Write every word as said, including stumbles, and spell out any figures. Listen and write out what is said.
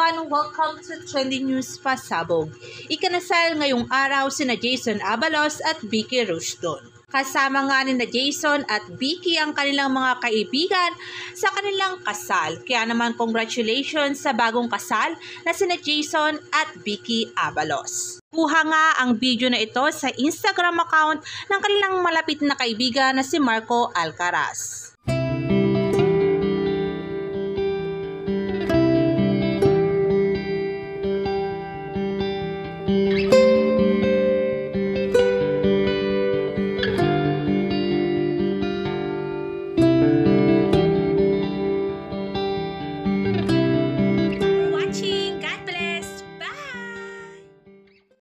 everyone! Welcome to Trending News Pasabog. Ikinasal ngayong araw sina Jason Abalos at Vicky Rushdon. Kasama nga ni na Jason at Vicky ang kanilang mga kaibigan sa kanilang kasal. Kaya naman congratulations sa bagong kasal na sina Jason at Vicky Abalos. Kuha nga ang video na ito sa Instagram account ng kanilang malapit na kaibigan na si Marco Alcaraz.